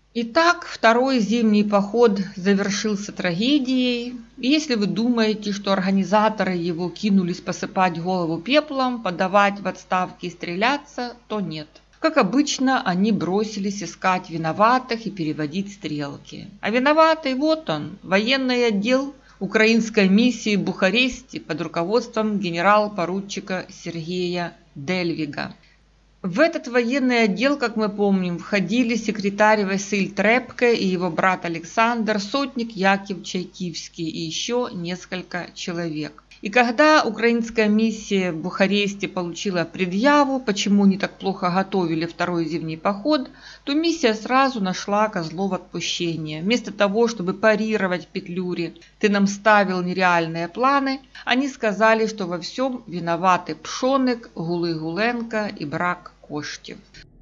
Итак, второй зимний поход завершился трагедией. И если вы думаете, что организаторы его кинулись посыпать голову пеплом, подавать в отставки и стреляться, то нет. Как обычно, они бросились искать виноватых и переводить стрелки. А виноватый вот он, военный отдел украинской миссии в Бухаресте под руководством генерал-поручика Сергея Дельвига. В этот военный отдел, как мы помним, входили секретарь Василь Трепке и его брат Александр, сотник Яков Чайкивский и еще несколько человек. И когда украинская миссия в Бухаресте получила предъяву, почему они так плохо готовили второй зимний поход, то миссия сразу нашла козлов отпущения. Вместо того, чтобы парировать Петлюре «ты нам ставил нереальные планы», они сказали, что во всем виноваты Пшоник, Гули-Гуленко и брак коштів.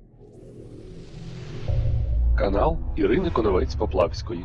Канал Ірини Коновець-Поплавської.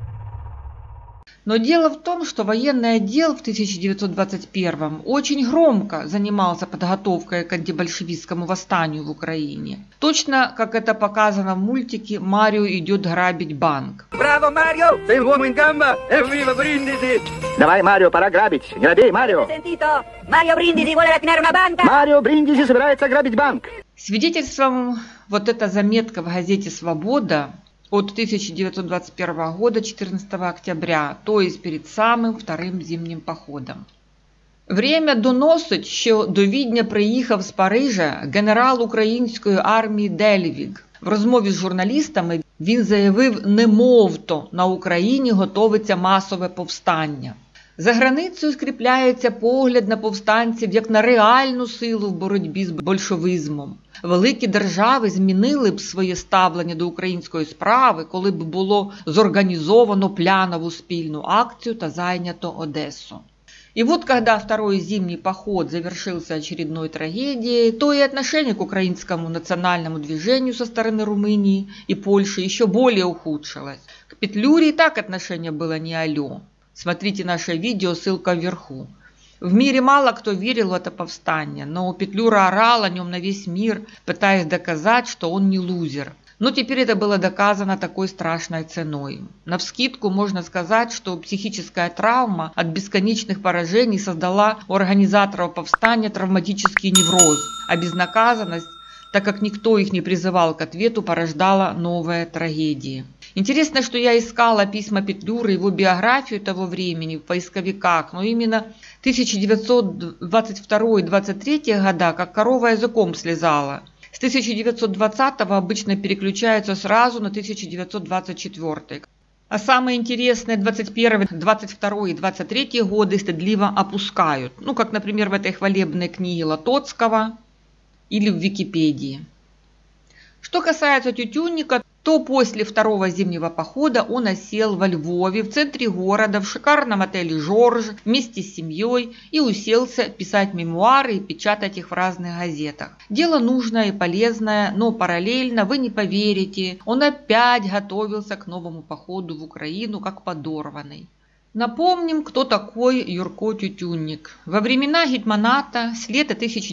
Но дело в том, что военный отдел в 1921 очень громко занимался подготовкой к антибольшевистскому восстанию в Украине. Точно, как это показано в мультике «Марио идет грабить банк». Браво, Марио! Sei l'uomo in gamba! Evviva Brindisi! Давай, Марио, пора грабить. Не робей, Марио. Sentito? Mario Brindisi vuole rapinare una banca? Марио Бриндизи собирается грабить банк. Свидетельством вот эта заметка в газете «Свобода» от 1921 года, 14 октября, то есть перед самим вторим зимнім походом. Время доносить, що до Відня приїхав з Парижа генерал української армії Дельвіг. В розмові з журналістами він заявив, немовто на Україні готовиться масове повстання. За границею скріпляється погляд на повстанців як на реальну силу в боротьбі з большевизмом. Великі держави змінили б своє ставлення до української справи, коли б було зорганізовано плянову спільну акцію та зайнято Одессу. И вот когда второй зимний поход завершился очередной трагедией, то и отношение к украинскому национальному движению со стороны Румынии и Польши еще более ухудшилось. К Петлюре и так отношение было не алё. Смотрите наше видео, ссылка вверху. В мире мало кто верил в это повстание, но Петлюра орал о нем на весь мир, пытаясь доказать, что он не лузер. Но теперь это было доказано такой страшной ценой. Навскидку можно сказать, что психическая травма от бесконечных поражений создала у организаторов повстания травматический невроз, а безнаказанность, так как никто их не призывал к ответу, порождала новые трагедии. Интересно, что я искала письма Петлюры, его биографию того времени в поисковиках, но именно 1922-23 года как корова языком слезала. С 1920-го обычно переключаются сразу на 1924. А самые интересные 21, 22 и 23 годы стыдливо опускают. Ну, как, например, в этой хвалебной книге Лотоцкого или в Википедии. Что касается Тютюнника, то после второго зимнего похода он осел во Львове, в центре города, в шикарном отеле «Жорж» вместе с семьей и уселся писать мемуары и печатать их в разных газетах. Дело нужное и полезное, но параллельно, вы не поверите, он опять готовился к новому походу в Украину как подорванный. Напомним, кто такой Юрко Тютюнник. Во времена гетьманата с лета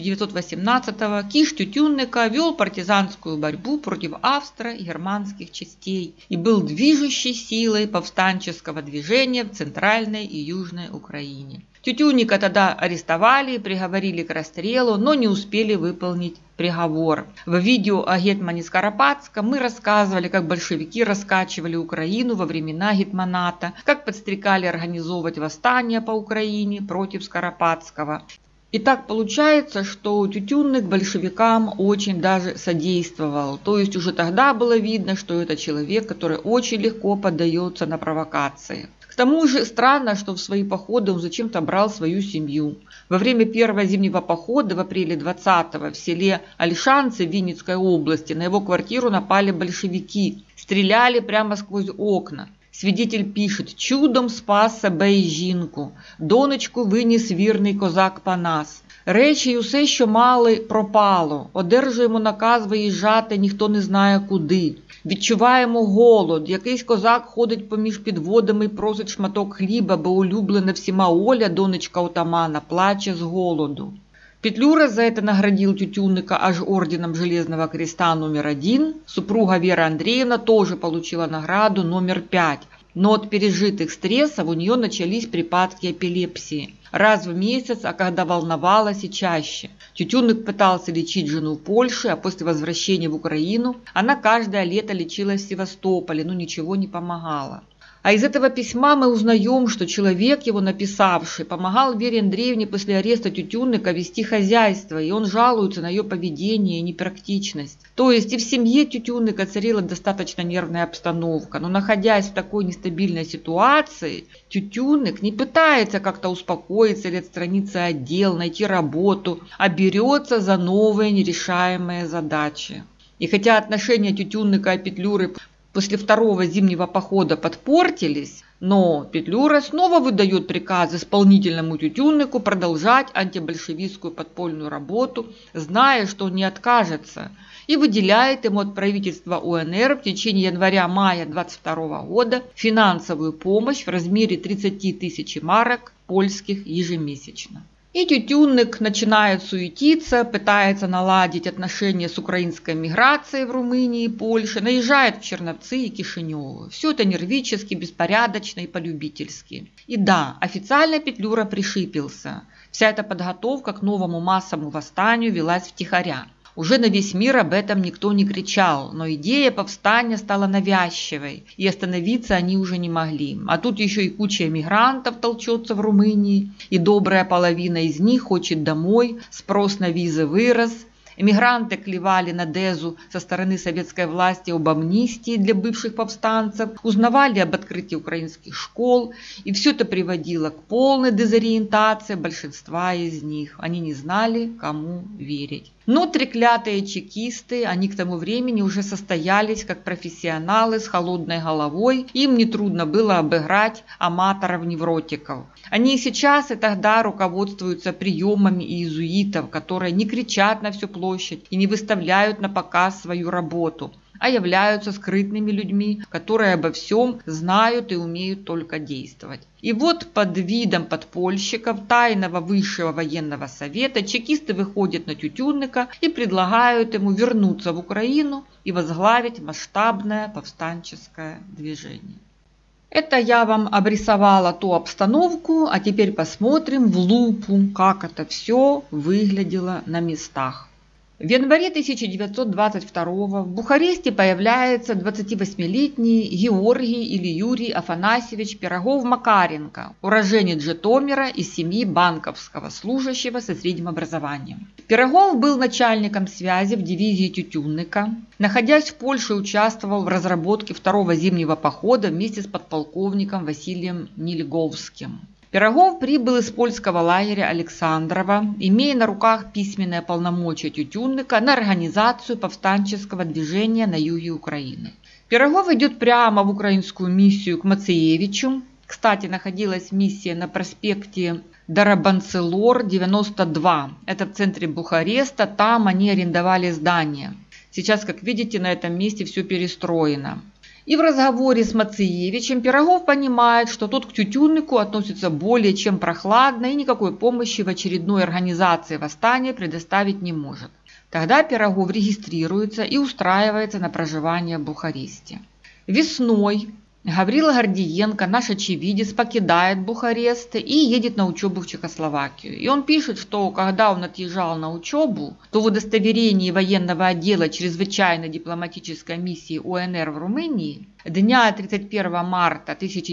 1918-го Киш Тютюнника вел партизанскую борьбу против австро-германских частей и был движущей силой повстанческого движения в Центральной и Южной Украине. Тютюнника тогда арестовали и приговорили к расстрелу, но не успели выполнить приговор. В видео о гетмане Скоропадском мы рассказывали, как большевики раскачивали Украину во времена гетманата, как подстрекали организовывать восстание по Украине против Скоропадского. И так получается, что Тютюнник большевикам очень даже содействовал. То есть уже тогда было видно, что это человек, который очень легко поддается на провокации. К тому же странно, что в свои походы он зачем-то брал свою семью. Во время первого зимнего похода в апреле 20-го в селе Ольшанцы в Винницкой области на его квартиру напали большевики. Стреляли прямо сквозь окна. Свидетель пишет: «Чудом спас себе й жінку, донечку виніс вірний козак Панас. Речі й усе, що мали, пропало. Одержуємо наказ виїжджати, ніхто не знає куди. Відчуваємо голод. Якийсь козак ходить поміж підводами і просить шматок хліба, бо улюблена всіма Оля, донечка отамана, плаче з голоду». Петлюра за это наградил Тютюнника аж орденом Железного Креста номер 1. Супруга Вера Андреевна тоже получила награду номер 5. Но от пережитых стрессов у нее начались припадки эпилепсии. Раз в месяц, а когда волновалась и чаще. Тютюнник пытался лечить жену в Польше, а после возвращения в Украину она каждое лето лечилась в Севастополе, но ничего не помогало. А из этого письма мы узнаем, что человек, его написавший, помогал Вере Андреевне после ареста Тютюнника вести хозяйство, и он жалуется на ее поведение и непрактичность. То есть и в семье Тютюнника царила достаточно нервная обстановка, но находясь в такой нестабильной ситуации, Тютюнник не пытается как-то успокоиться или отстраниться от дел, найти работу, а берется за новые нерешаемые задачи. И хотя отношения Тютюнника и Петлюры после второго зимнего похода подпортились, но Петлюра снова выдает приказ исполнительному Тютюннику продолжать антибольшевистскую подпольную работу, зная, что он не откажется, и выделяет ему от правительства УНР в течение января-мая 22 года финансовую помощь в размере 30 тысяч марок польских ежемесячно. И Тютюнник начинает суетиться, пытается наладить отношения с украинской миграцией в Румынии и Польше, наезжает в Черновцы и Кишинёв. Все это нервически, беспорядочно и полюбительски. И да, официально Петлюра пришибился. Вся эта подготовка к новому массовому восстанию велась втихаря. Уже на весь мир об этом никто не кричал, но идея повстания стала навязчивой, и остановиться они уже не могли. А тут еще и куча эмигрантов толчется в Румынии, и добрая половина из них хочет домой, спрос на визы вырос. Эмигранты клевали на Дезу со стороны советской власти об амнистии для бывших повстанцев, узнавали об открытии украинских школ, и все это приводило к полной дезориентации большинства из них. Они не знали, кому верить. Но треклятые чекисты, они к тому времени уже состоялись как профессионалы с холодной головой, им нетрудно было обыграть аматоров-невротиков. Они и сейчас, и тогда руководствуются приемами иезуитов, которые не кричат на всю площадь и не выставляют на показ свою работу, а являются скрытными людьми, которые обо всем знают и умеют только действовать. И вот под видом подпольщиков тайного высшего военного совета чекисты выходят на Тютюнника и предлагают ему вернуться в Украину и возглавить масштабное повстанческое движение. Это я вам обрисовала ту обстановку, а теперь посмотрим в лупу, как это все выглядело на местах. В январе 1922 в Бухаресте появляется 28-летний Георгий или Юрий Афанасьевич Пирогов-Макаренко, уроженец Житомира из семьи банковского служащего со средним образованием. Пирогов был начальником связи в дивизии Тютюнника. Находясь в Польше, участвовал в разработке второго зимнего похода вместе с подполковником Василием Нильговским. Пирогов прибыл из польского лагеря Александрова, имея на руках письменное полномочия Тютюнника на организацию повстанческого движения на юге Украины. Пирогов идет прямо в украинскую миссию к Мациевичу. Кстати, находилась миссия на проспекте Дарабанцелор, 92. Это в центре Бухареста, там они арендовали здание. Сейчас, как видите, на этом месте все перестроено. И в разговоре с Мациевичем Пирогов понимает, что тот к Тютюннику относится более чем прохладно и никакой помощи в очередной организации восстания предоставить не может. Тогда Пирогов регистрируется и устраивается на проживание в Бухаресте. Весной Гаврила Гордиенко, наш очевидец, покидает Бухарест и едет на учебу в Чехословакию. И он пишет, что когда он отъезжал на учебу, то в удостоверении военного отдела чрезвычайной дипломатической миссии УНР в Румынии дня 31 марта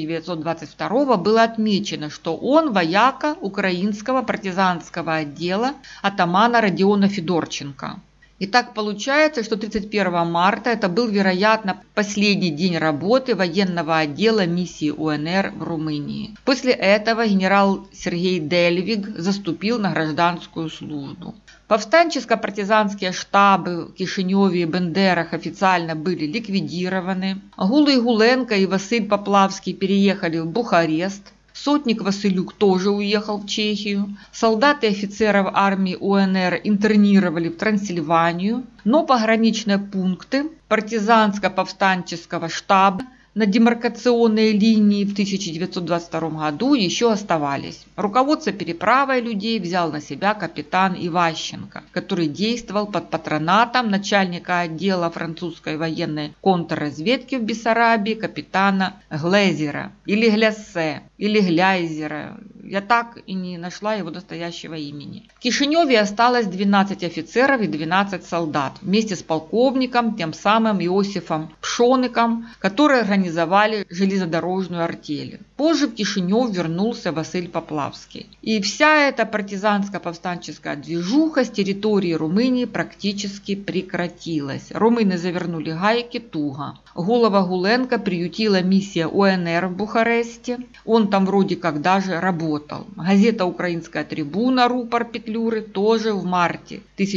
1922 было отмечено, что он вояка украинского партизанского отдела атамана Родиона Федорченко. И так получается, что 31 марта это был, вероятно, последний день работы военного отдела миссии УНР в Румынии. После этого генерал Сергей Дельвиг заступил на гражданскую службу. Повстанческо-партизанские штабы в Кишиневе и Бендерах официально были ликвидированы. Гулый Гуленко и Василь Поплавский переехали в Бухарест. Сотник Василюк тоже уехал в Чехию. Солдаты и офицеров армии УНР интернировали в Трансильванию, но пограничные пункты партизанско-повстанческого штаба на демаркационной линии в 1922 году еще оставались. Руководство переправой людей взял на себя капитан Иващенко, который действовал под патронатом начальника отдела французской военной контрразведки в Бессарабии капитана Глезера или Гляссе или Гляйзера. Я так и не нашла его настоящего имени. В Кишиневе осталось 12 офицеров и 12 солдат вместе с полковником, тем самым Иосифом Пшоныком, которые организовали железнодорожную артель. Позже в Кишинев вернулся Василь Поплавский. И вся эта партизанско-повстанческая движуха с территории Румынии практически прекратилась. Румыны завернули гайки туго. Гулова Гуленко приютила миссия УНР в Бухаресте. Он там вроде как даже работал. Газета «Украинская трибуна» рупор Петлюры тоже в марте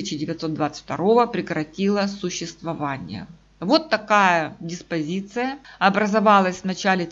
1922 прекратила существование. Вот такая диспозиция образовалась в начале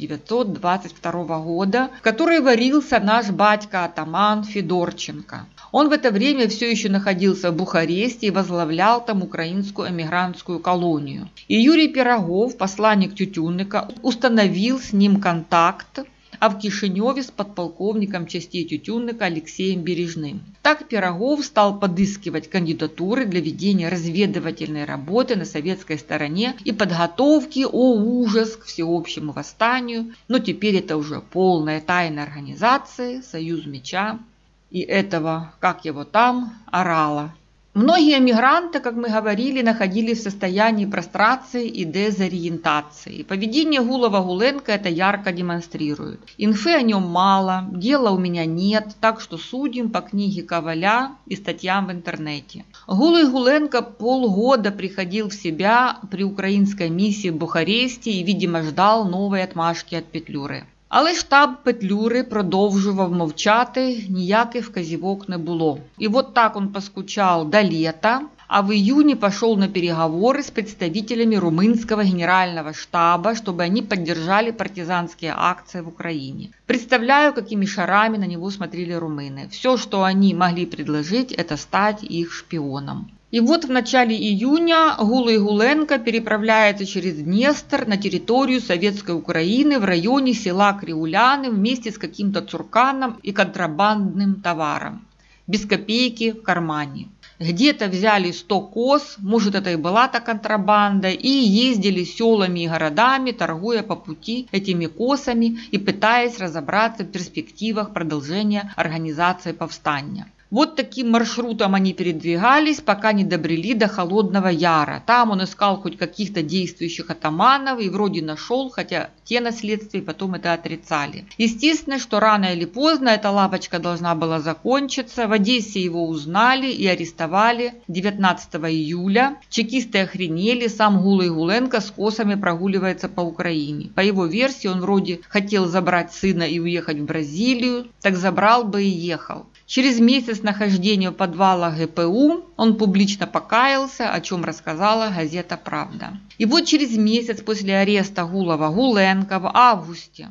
1922 года, в которой варился наш батька-атаман Федорченко. Он в это время все еще находился в Бухаресте и возглавлял там украинскую эмигрантскую колонию. И Юрий Пирогов, посланник Тютюнника, установил с ним контакт, а в Кишиневе с подполковником частей Тютюнника Алексеем Бережным. Так Пирогов стал подыскивать кандидатуры для ведения разведывательной работы на советской стороне и подготовки, о ужас, к всеобщему восстанию. Но теперь это уже полная тайна организации, Союз Меча и этого, как его там, орала. Многие эмигранты, как мы говорили, находились в состоянии прострации и дезориентации. Поведение Гулова Гуленко это ярко демонстрирует. Инфы о нем мало, дела у меня нет, так что судим по книге Коваля и статьям в интернете. Гулый Гуленко полгода приходил в себя при украинской миссии в Бухаресті і, видимо, ждал нової отмашки від Петлюри. Але штаб Петлюри продовжував мовчати, ніяких вказівок не було. І вот так он поскучал до лета, а в июне пошел на переговоры с представителями румынского генерального штаба, чтобы они поддержали партизанские акции в Украине. Представляю, какими шарами на него смотрели румыны. Все, что они могли предложить, это стать их шпионом. И вот в начале июня Гулый Гуленко переправляется через Днестр на территорию Советской Украины в районе села Криуляны вместе с каким-то цурканом и контрабандным товаром. Без копейки в кармане. Где-то взяли 100 коз, может это и была та контрабанда, и ездили селами и городами, торгуя по пути этими косами и пытаясь разобраться в перспективах продолжения организации повстания. Вот таким маршрутом они передвигались, пока не добрели до Холодного Яра. Там он искал хоть каких-то действующих атаманов и вроде нашел, хотя те на следствии потом это отрицали. Естественно, что рано или поздно эта лавочка должна была закончиться. В Одессе его узнали и арестовали 19 июля. Чекисты охренели, сам Гулый Гуленко с косами прогуливается по Украине. По его версии, он вроде хотел забрать сына и уехать в Бразилию, так забрал бы и ехал. Через месяц нахождения в подвалах ГПУ он публично покаялся, о чем рассказала газета «Правда». И вот через месяц после ареста Гулова Гуленко в августе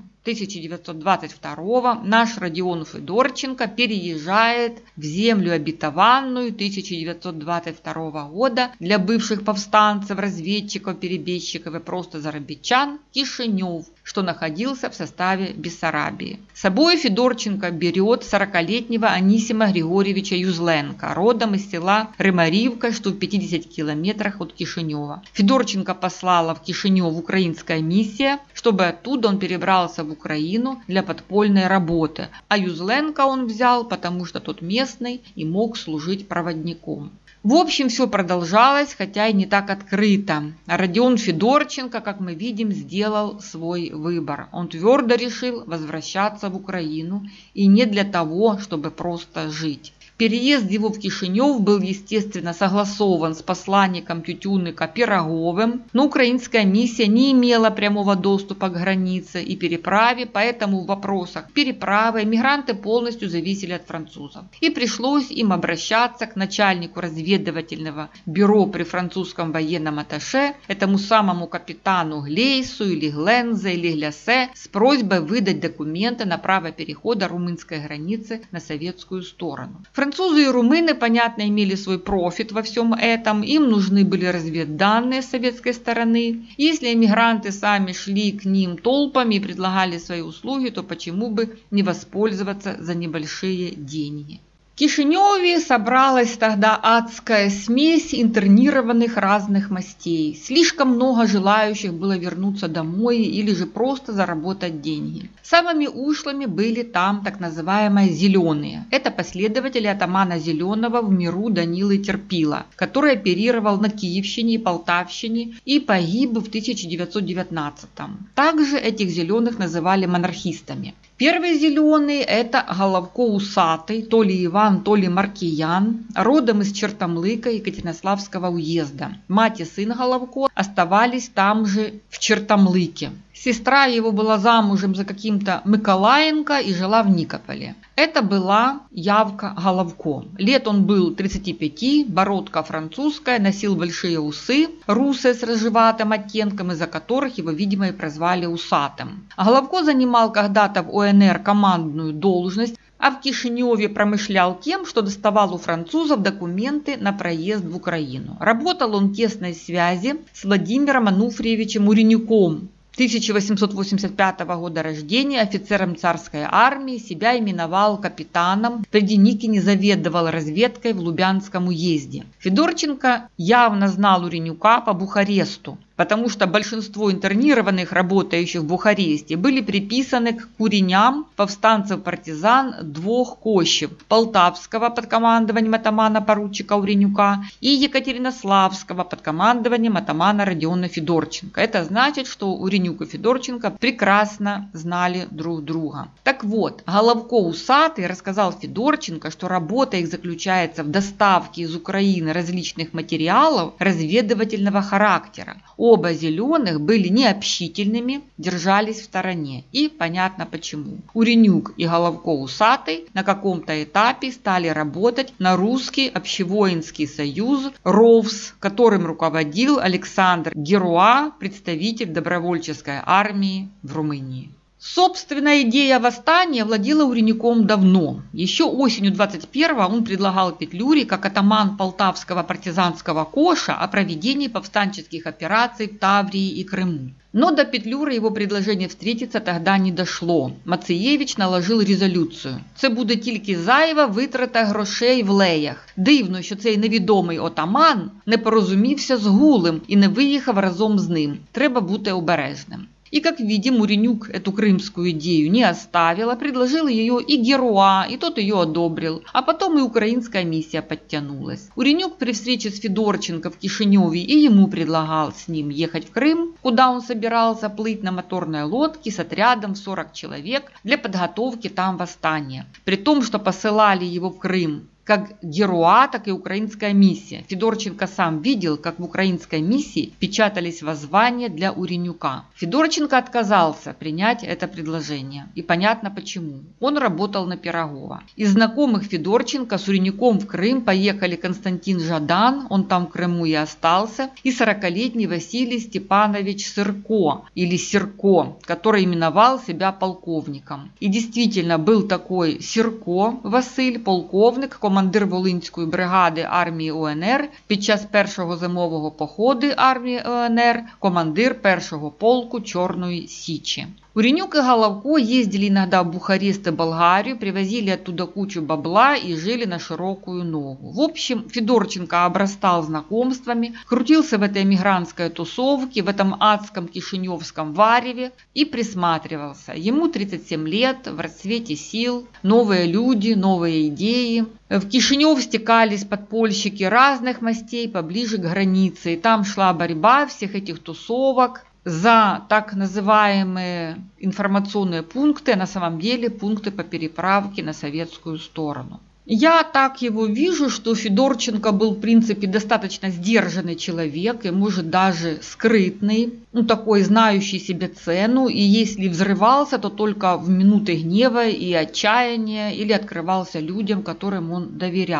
1922 наш Родион Федорченко переезжает в землю обетованную 1922 года для бывших повстанцев, разведчиков, перебежчиков и просто зарабичан Кишинев, что находился в составе Бессарабии. С собой Федорченко берет 40-летнего Анисима Григорьевича Юзленко, родом из села Рымаривка, что в 50 километрах от Кишинева. Федорченко послала в Кишинев украинская миссия, чтобы оттуда он перебрался в Украину для подпольной работы, а Юзленко он взял, потому что тот местный и мог служить проводником. В общем, все продолжалось, хотя и не так открыто. Родион Федорченко, как мы видим, сделал свой выбор. Он твердо решил возвращаться в Украину и не для того, чтобы просто жить. Переезд его в Кишинев был, естественно, согласован с посланником Тютюнника Пироговым, но украинская миссия не имела прямого доступа к границе и переправе, поэтому в вопросах переправы эмигранты полностью зависели от французов. И пришлось им обращаться к начальнику разведывательного бюро при французском военном атташе, этому самому капитану Глейсу или Глензе или Глясе, с просьбой выдать документы на право перехода румынской границы на советскую сторону. Французы и румыны, понятно, имели свой профит во всем этом, им нужны были разведданные с советской стороны. Если эмигранты сами шли к ним толпами и предлагали свои услуги, то почему бы не воспользоваться за небольшие деньги? В Кишиневе собралась тогда адская смесь интернированных разных мастей. Слишком много желающих было вернуться домой или же просто заработать деньги. Самыми ушлыми были там так называемые «зеленые». Это последователи атамана Зеленого в миру Данилы Терпила, который оперировал на Киевщине и Полтавщине и погиб в 1919-м. Также этих «зеленых» называли монархистами. Первый зеленый – это Головко Усатый, то ли Иван, то ли Маркиян, родом из Чертомлыка Екатеринославского уезда. Мать и сын Головко оставались там же в Чертомлыке. Сестра его была замужем за каким-то Миколаенко и жила в Никополе. Это была Явка Головко. Лет он был 35, бородка французская, носил большие усы, русые с рыжеватым оттенком, из-за которых его, видимо, и прозвали Усатым. Головко занимал когда-то в ОНР командную должность, а в Кишиневе промышлял тем, что доставал у французов документы на проезд в Украину. Работал он в тесной связи с Владимиром Ануфриевичем Уренюком, 1885 года рождения, офицером царской армии, себя именовал капитаном, при Деникине заведовал разведкой в Лубянском уезде. Федорченко явно знал Уренюка по Бухаресту, потому что большинство интернированных, работающих в Бухаресте, были приписаны к куреням повстанцев-партизан двух Кощев – Полтавского под командованием атамана поручика Уренюка и Екатеринославского под командованием атамана Родиона Федорченко. Это значит, что Уренюк и Федорченко прекрасно знали друг друга. Так вот, Головко Усатый рассказал Федорченко, что работа их заключается в доставке из Украины различных материалов разведывательного характера. Оба зеленых были необщительными, держались в стороне. И понятно почему. Уренюк и Головко Усатый на каком-то этапе стали работать на русский общевоинский союз РОВС, которым руководил Александр Геруа, представитель добровольческой армии в Румынии. Собственно, идея восстания владела Уренюком давно. Еще осенью 21-го он предлагал Петлюре, как атаман полтавского партизанского коша, о проведении повстанческих операций в Таврии и Крыму. Но до Петлюри его предложение встретиться тогда не дошло. Мацеєвич наложив резолюцію. Це буде тільки зайва витрата грошей в леях. Дивно, що цей невідомий отаман не порозумівся з Гулем і не виїхав разом з ним. Треба бути обережним. И, как видим, Уренюк эту крымскую идею не оставил, а предложил ее и Геруа, и тот ее одобрил. А потом и украинская миссия подтянулась. Уренюк при встрече с Федорченко в Кишиневе и ему предлагал с ним ехать в Крым, куда он собирался плыть на моторной лодке с отрядом в 40 человек для подготовки там восстания. При том, что посылали его в Крым как Геруа, так и украинская миссия. Федорченко сам видел, как в украинской миссии печатались воззвания для Уренюка. Федорченко отказался принять это предложение. И понятно почему. Он работал на Пирогова. Из знакомых Федорченко с Уренюком в Крым поехали Константин Жадан, он там в Крыму и остался, и 40-летний Василий Степанович Сырко, или Сирко, который именовал себя полковником. И действительно был такой Сирко Василь, полковник, командир Волинської бригади армії УНР, під час першого зимового походу армії УНР, командир першого полку Чорної Січі. Уренюк и Головко ездили иногда в Бухарест и Болгарию, привозили оттуда кучу бабла и жили на широкую ногу. В общем, Федорченко обрастал знакомствами, крутился в этой эмигрантской тусовке, в этом адском кишиневском вареве и присматривался. Ему 37 лет, в расцвете сил, новые люди, новые идеи. В Кишинев стекались подпольщики разных мастей поближе к границе, и там шла борьба всех этих тусовок за так называемые информационные пункты, а на самом деле пункты по переправке на советскую сторону. Я так его вижу, что Федорченко был в принципе достаточно сдержанный человек и может даже скрытный, такой знающий себе цену, и если взрывался, то только в минуты гнева и отчаяния или открывался людям, которым он доверял.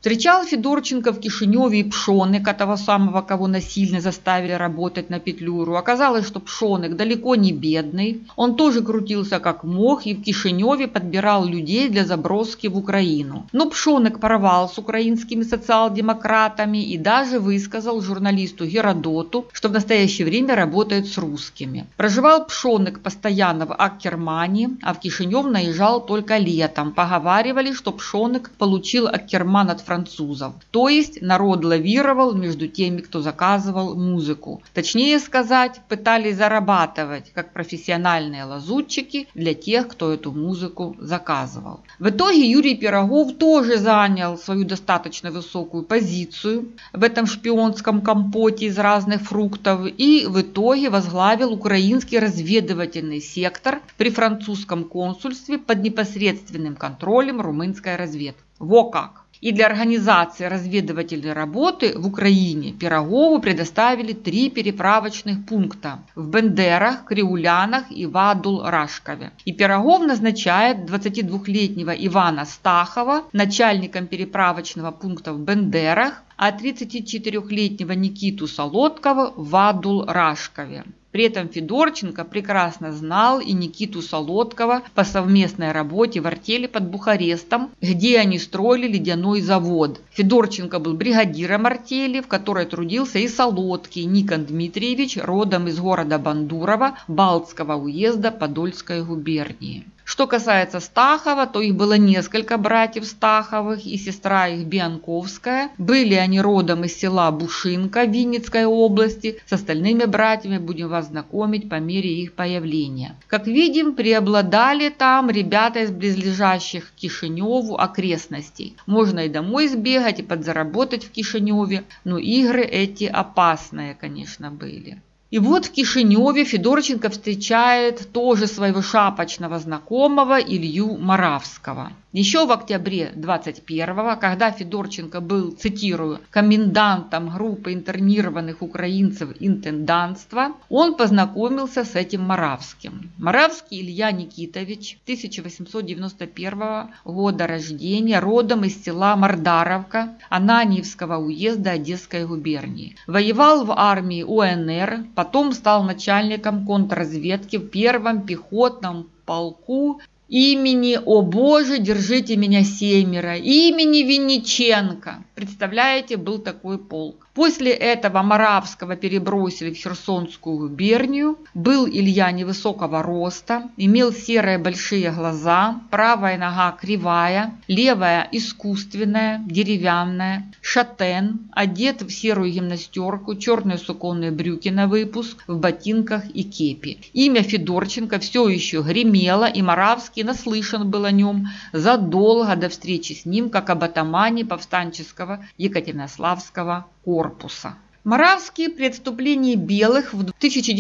Встречал Федорченко в Кишиневе и Пшоныка, того самого, кого насильно заставили работать на Петлюру. Оказалось, что Пшонык далеко не бедный. Он тоже крутился как мог и в Кишиневе подбирал людей для заброски в Украину. Но Пшонык порвал с украинскими социал-демократами и даже высказал журналисту Геродоту, что в настоящее время работает с русскими. Проживал Пшонык постоянно в Аккермане, а в Кишинев наезжал только летом. Поговаривали, что Пшонык получил Аккерман от французов. То есть народ лавировал между теми, кто заказывал музыку. Точнее сказать, пытались зарабатывать как профессиональные лазутчики для тех, кто эту музыку заказывал. В итоге Юрий Пирогов тоже занял свою достаточно высокую позицию в этом шпионском компоте из разных фруктов и в итоге возглавил украинский разведывательный сектор при французском консульстве под непосредственным контролем румынской разведки. Во как! И для организации разведывательной работы в Украине Пирогову предоставили 3 переправочных пункта в Бендерах, Криулянах и Вадул-Рашкове. И Пирогов назначает 22-летнего Ивана Стахова начальником переправочного пункта в Бендерах, а 34-летнего Никиту Солодкова в Вадул-Рашкове. При этом Федорченко прекрасно знал и Никиту Солодкова по совместной работе в артели под Бухарестом, где они строили ледяной завод. Федорченко был бригадиром артели, в которой трудился и Солодкий Никон Дмитриевич, родом из города Бандурова, Балтского уезда Подольской губернии. Что касается Стахова, то их было несколько братьев Стаховых и сестра их Бианковская. Были они родом из села Бушинка Винницкой области. С остальными братьями будем вас знакомить по мере их появления. Как видим, преобладали там ребята из близлежащих к Кишиневу окрестностей. Можно и домой сбегать, и подзаработать в Кишиневе, но игры эти опасные, конечно, были. И вот в Кишиневе Федорченко встречает тоже своего шапочного знакомого Илью Моравского. Еще в октябре 21-го, когда Федорченко был, цитирую, комендантом группы интернированных украинцев интендантства, он познакомился с этим Моравским. Моравский Илья Никитович, 1891 года рождения, родом из села Мордаровка Ананьевского уезда Одесской губернии. Воевал в армии УНР, потом стал начальником контрразведки в 1-м пехотном полку имени, о боже, держите меня семеро, имени Винниченко. Представляете, был такой полк. После этого Моравского перебросили в Херсонскую губернию. Был Илья невысокого роста, имел серые большие глаза, правая нога кривая, левая искусственная, деревянная, шатен, одет в серую гимнастерку, черные суконные брюки на выпуск, в ботинках и кепи. Имя Федорченко все еще гремело, и Моравский наслышан был о нем задолго до встречи с ним, как об атамане повстанческого Екатеринославского корпуса. Моравский при отступлении белых в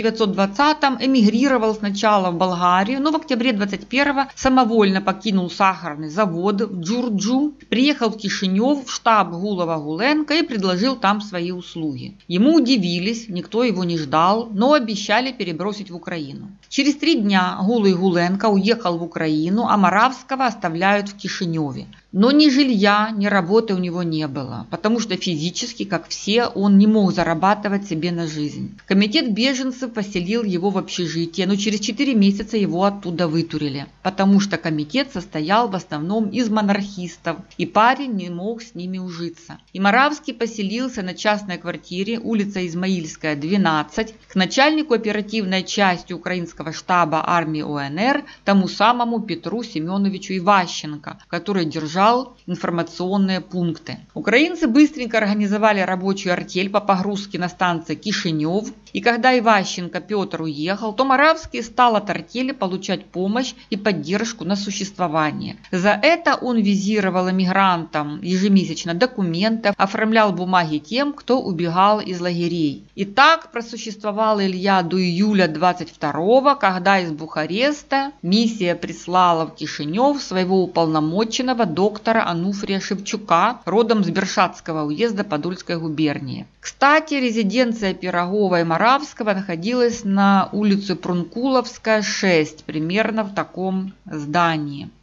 1920-м эмигрировал сначала в Болгарию, но в октябре 21-го самовольно покинул сахарный завод в Джурджу, приехал в Кишинев в штаб Гулова-Гуленко и предложил там свои услуги. Ему удивились, никто его не ждал, но обещали перебросить в Украину. Через 3 дня Гулый Гуленко уехал в Украину, а Моравского оставляют в Кишиневе. Но ни жилья, ни работы у него не было, потому что физически, как все, он не мог зарабатывать себе на жизнь. Комитет беженцев поселил его в общежитие, но через 4 месяца его оттуда вытурили, потому что комитет состоял в основном из монархистов, и парень не мог с ними ужиться. И Моравский поселился на частной квартире, улица Измаильская, 12, к начальнику оперативной части украинского штаба армии УНР, тому самому Петру Семеновичу Иващенко, который держал информационные пункты. Украинцы быстренько организовали рабочую артель по погрузке на станции Кишинев, и когда Иващенко Петр уехал, то Моравский стал от артели получать помощь и поддержку на существование. За это он визировал эмигрантам ежемесячно документы, оформлял бумаги тем, кто убегал из лагерей. И так просуществовал Илья до июля 22-го, когда из Бухареста миссия прислала в Кишинев своего уполномоченного доктора Ануфрия Шевчука, родом с Бершатского уезда Подольской губернии. Кстати, резиденция Пирогова и Моравского находилась на улице Прункуловская, 6, примерно в таком здании.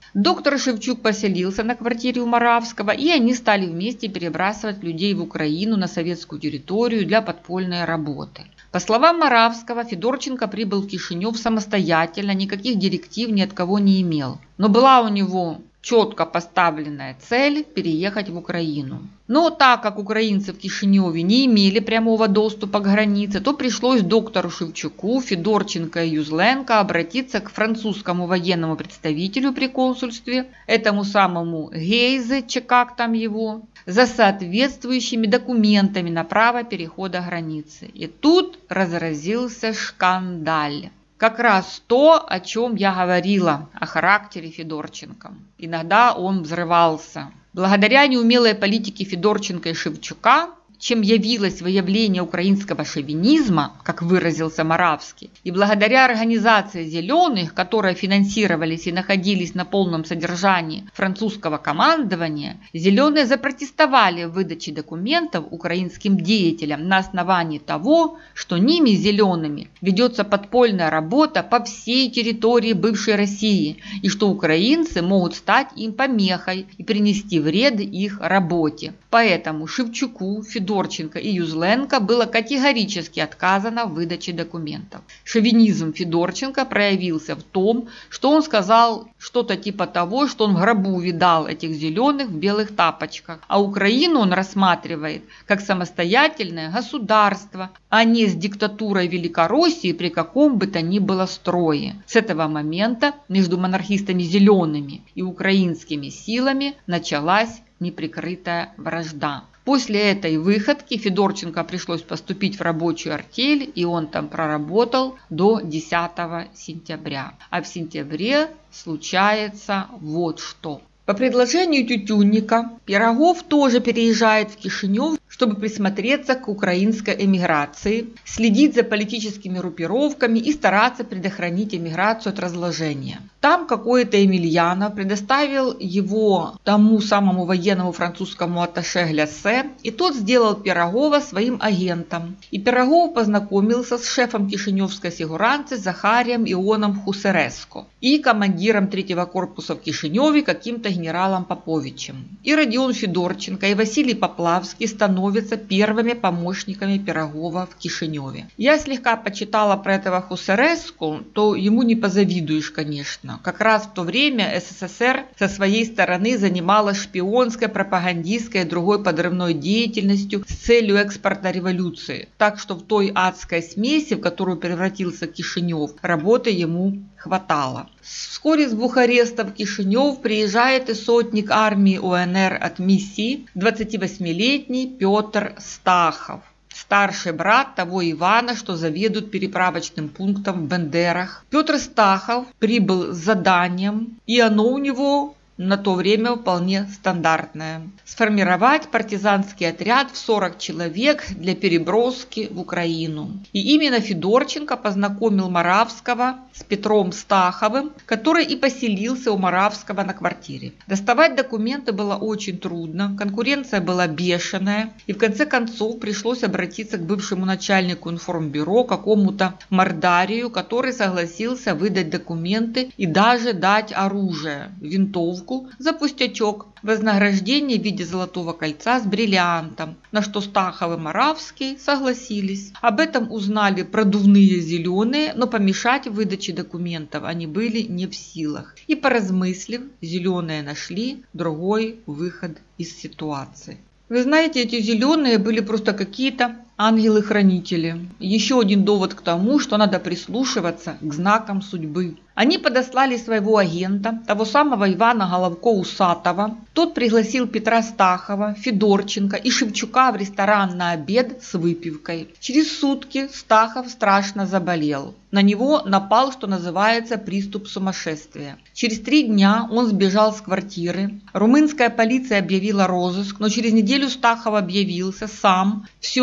Доктор Шевчук поселился на квартире у Моравского, и они стали вместе перебрасывать людей в Украину на советскую территорию для подпольной работы. По словам Моравского, Федорченко прибыл в Кишинев самостоятельно, никаких директив ни от кого не имел. Но была у него четко поставленная цель переехать в Украину. Но так как украинцы в Кишиневе не имели прямого доступа к границе, то пришлось доктору Шевчуку, Федорченко и Юзленко обратиться к французскому военному представителю при консульстве, этому самому Гейзе, как там его, за соответствующими документами на право перехода границы. И тут разразился шкандаль. Как раз то, о чем я говорила, о характере Федорченко. Иногда он взрывался. Благодаря неумелой политике Федорченко и Шевчука, чем явилось выявление украинского шовинизма, как выразился Моравский, и благодаря организации «Зеленых», которые финансировались и находились на полном содержании французского командования, «Зеленые» запротестовали в выдаче документов украинским деятелям на основании того, что ними, «Зелеными», ведется подпольная работа по всей территории бывшей России, и что украинцы могут стать им помехой и принести вред их работе. Поэтому Шевчуку, Федорченко и Юзленко было категорически отказано в выдаче документов. Шовинизм Федорченко проявился в том, что он сказал что-то типа того, что он в гробу видал этих зеленых в белых тапочках, а Украину он рассматривает как самостоятельное государство, а не с диктатурой Великороссии при каком бы то ни было строе. С этого момента между монархистами зелеными и украинскими силами началась неприкрытая вражда. После этой выходки Федорченко пришлось поступить в рабочую артель, и он там проработал до 10 сентября. А в сентябре случается вот что. По предложению Тютюнника Пирогов тоже переезжает в Кишинев, чтобы присмотреться к украинской эмиграции, следить за политическими группировками и стараться предохранить эмиграцию от разложения. Там какой-то Емельянов предоставил его тому самому военному французскому атташе Гляссе, и тот сделал Пирогова своим агентом. И Пирогов познакомился с шефом кишиневской сигуранцы Захарием Ионом Хусереско и командиром 3-го корпуса в Кишиневе каким-то генералом Поповичем. И Родион Федорченко, и Василий Поплавский становятся первыми помощниками Пирогова в Кишиневе. Я слегка почитала про этого Хусереску, то ему не позавидуешь, конечно. Как раз в то время СССР со своей стороны занималась шпионской, пропагандистской и другой подрывной деятельностью с целью экспорта революции. Так что в той адской смеси, в которую превратился Кишинев, работы ему хватало. Вскоре с Бухареста в Кишинев приезжает и сотник армии УНР от Миси, 28-летний Петр Стахов, старший брат того Ивана, что заведует переправочным пунктом в Бендерах. Петр Стахов прибыл с заданием, и оно у него на то время вполне стандартное. Сформировать партизанский отряд в 40 человек для переброски в Украину. И именно Федорченко познакомил Моравского с Петром Стаховым, который и поселился у Моравского на квартире. Доставать документы было очень трудно, конкуренция была бешеная, и в конце концов пришлось обратиться к бывшему начальнику информбюро, какому-то Мордарию, который согласился выдать документы и даже дать оружие, винтовку, за пустячок, вознаграждение в виде золотого кольца с бриллиантом, на что Стахов и Моравский согласились. Об этом узнали продувные зеленые, но помешать выдаче документов они были не в силах. И поразмыслив, зеленые нашли другой выход из ситуации. Вы знаете, эти зеленые были просто какие-то ангелы-хранители. Еще один довод к тому, что надо прислушиваться к знакам судьбы. Они подослали своего агента, того самого Ивана Головко-Усатого. Тот пригласил Петра Стахова, Федорченко и Шевчука в ресторан на обед с выпивкой. Через сутки Стахов страшно заболел. На него напал, что называется, приступ сумасшествия. Через 3 дня он сбежал с квартиры. Румынская полиция объявила розыск, но через неделю Стахов объявился сам, все еще в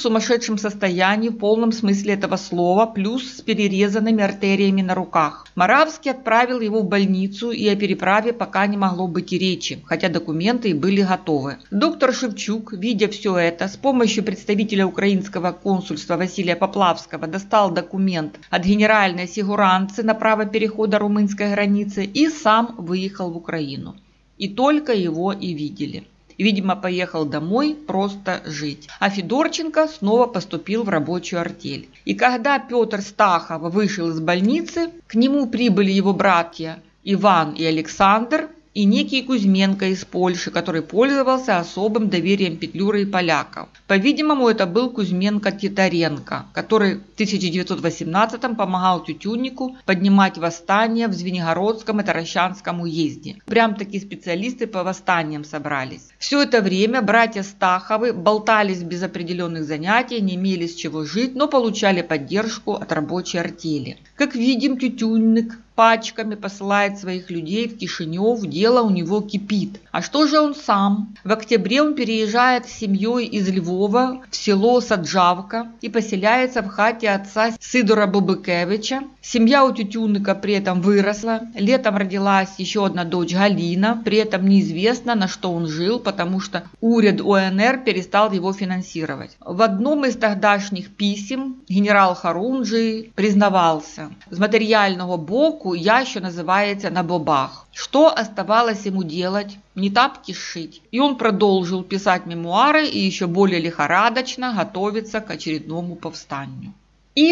сумасшедшем состоянии в полном смысле этого слова, плюс с перерезанными артериями на руках. Моравский отправил его в больницу, и о переправе пока не могло быть и речи, хотя документы и были готовы. Доктор Шевчук, видя все это, с помощью представителя украинского консульства Василия Поплавского достал документ от генеральной сигуранцы на право перехода румынской границы и сам выехал в Украину. И только его и видели. Видимо, поехал домой просто жить. А Федорченко снова поступил в рабочую артель. И когда Петр Стахов вышел из больницы, к нему прибыли его братья Иван и Александр и некий Кузьменко из Польши, который пользовался особым доверием Петлюры и поляков. По-видимому, это был Кузьменко-Титаренко, который в 1918-м помогал Тютюннику поднимать восстание в Звенигородском и Таращанском уезде. Прям такие специалисты по восстаниям собрались. Все это время братья Стаховы болтались без определенных занятий, не имели с чего жить, но получали поддержку от рабочей артели. Как видим, Тютюнник пачками посылает своих людей в Кишинев, дело у него кипит. А что же он сам? В октябре он переезжает с семьей из Львова в село Саджавка и поселяется в хате отца Сидора Бубыкевича. Семья у Тютюнника при этом выросла. Летом родилась еще одна дочь Галина. При этом неизвестно, на что он жил, потому что уряд УНР перестал его финансировать. В одном из тогдашних писем генерал Харунжий признавался: з матеріального боку я, що называется, на бобах. Что оставалось ему делать? Не тапки сшить. И он продолжил писать мемуары и еще более лихорадочно готовиться к очередному повстанию. И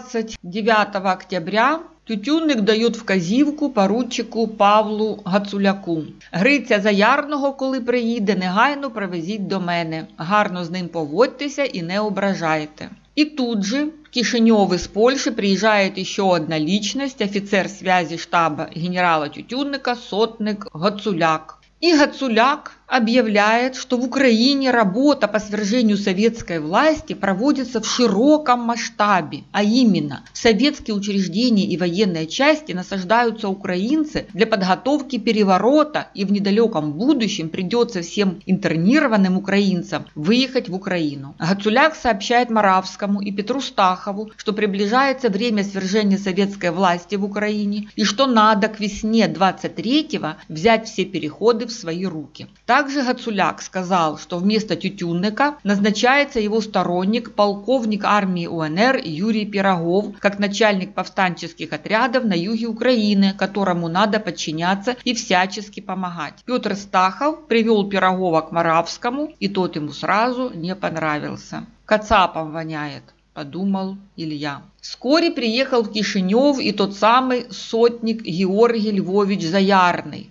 29 октября Тютюнник дает вказівку поручику Павлу Гацуляку: Гриця Заярного, коли приїде, негайно привезіть до мене. Гарно з ним поводьтеся и не ображайте. И тут же в Кишинев из Польши приезжает еще одна личность, офицер связи штаба генерала Тютюнника, сотник Гацуляк. И Гацуляк объявляет, что в Украине работа по свержению советской власти проводится в широком масштабе, а именно в советские учреждения и военные части насаждаются украинцы для подготовки переворота, и в недалеком будущем придется всем интернированным украинцам выехать в Украину. Гацуляк сообщает Моравскому и Петру Стахову, что приближается время свержения советской власти в Украине и что надо к весне 23-го взять все переходы в свои руки. Также Гацуляк сказал, что вместо Тютюнника назначается его сторонник, полковник армии УНР Юрий Пирогов, как начальник повстанческих отрядов на юге Украины, которому надо подчиняться и всячески помогать. Петр Стахов привел Пирогова к Моравскому, и тот ему сразу не понравился. «Кацапом воняет», подумал Илья. Вскоре приехал в Кишинев и тот самый сотник Георгий Львович Заярный,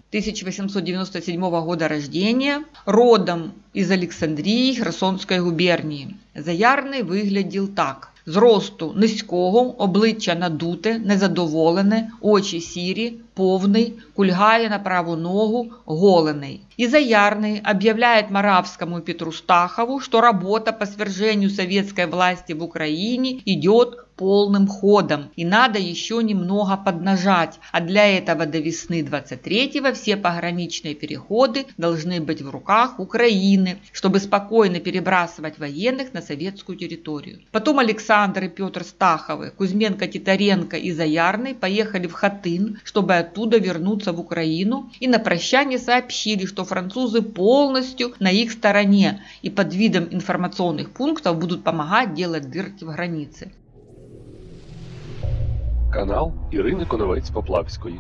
1897 года рождения, родом из Олександрії Херсонської губернії. Заярний виглядів так: з росту низького, обличчя надуте, незадоволене, очі сірі, повний, кульгає на праву ногу, голений. И Заярный объявляет Моравскому и Петру Стахову, что работа по свержению советской власти в Украине идет полным ходом, и надо еще немного поднажать, а для этого до весны 23-го все пограничные переходы должны быть в руках Украины, чтобы спокойно перебрасывать военных на советскую территорию. Потом Александр и Петр Стаховы, Кузьменко, Титаренко и Заярный поехали в Хатын, чтобы оттуда вернуться в Украину, и на прощание сообщили, что французы полностью на их стороне и под видом информационных пунктов будут помогать делать дырки в границе. Канал Ірини Коновець-Поплавської.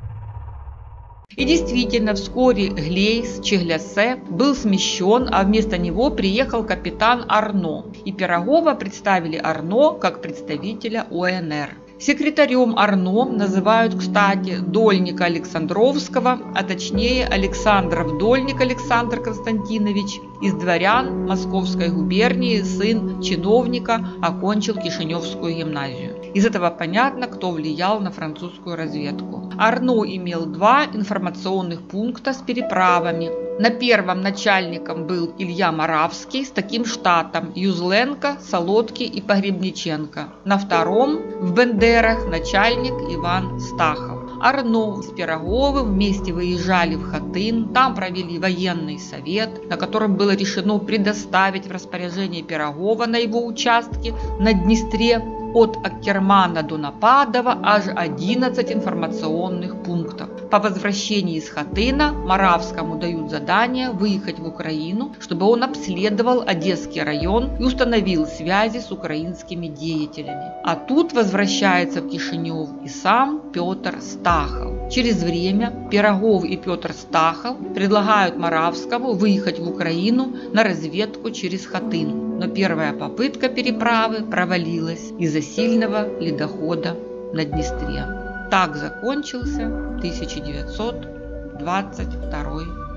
И действительно, вскоре Глейс Чеглясе был смещен, а вместо него приехал капитан Арно. И Пирогова представили Арно как представителя УНР. Секретарем Арно называют, кстати, Дольника Александровского, а точнее Александров Дольник Александр Константинович, из дворян Московской губернии, сын чиновника, окончил Кишиневскую гимназию. Из этого понятно, кто влиял на французскую разведку. Арно имел 2 информационных пункта с переправами. На первом начальником был Илья Моравский с таким штатом: Юзленко, Солодки и Погребниченко. На втором в Бендерах начальник Иван Стахов. Арно с Пироговым вместе выезжали в Хатын, там провели военный совет, на котором было решено предоставить в распоряжение Пирогова на его участке на Днестре от Аккермана до Нападова аж 11 информационных пунктов. По возвращении из Хатына Моравскому дают задание выехать в Украину, чтобы он обследовал Одесский район и установил связи с украинскими деятелями. А тут возвращается в Кишинев и сам Петр Стахов. Через время Пирогов и Петр Стахов предлагают Моравскому выехать в Украину на разведку через Хатын. Но первая попытка переправы провалилась из-за сильного ледохода на Днестре. Так закончился 1922